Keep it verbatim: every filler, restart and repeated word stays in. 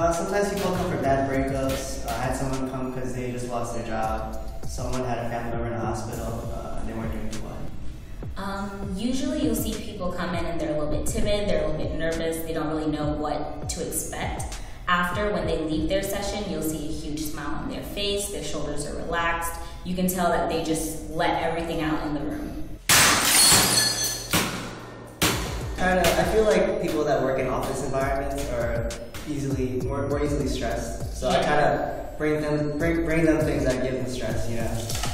Uh, sometimes people come for bad breakups. Uh, I had someone come because they just lost their job. Someone had a family member in the hospital. Uh, they weren't doing too well. Um, usually you'll see people come in and they're a little bit timid, they're a little bit nervous, they don't really know what to expect. After, when they leave their session, you'll see a huge smile on their face, their shoulders are relaxed. You can tell that they just let everything out in the room. I don't know, I feel like people that work in office environments are easily, more, more easily stressed. So Yeah. I kind of bring them, bring, bring them things that give them stress, you know?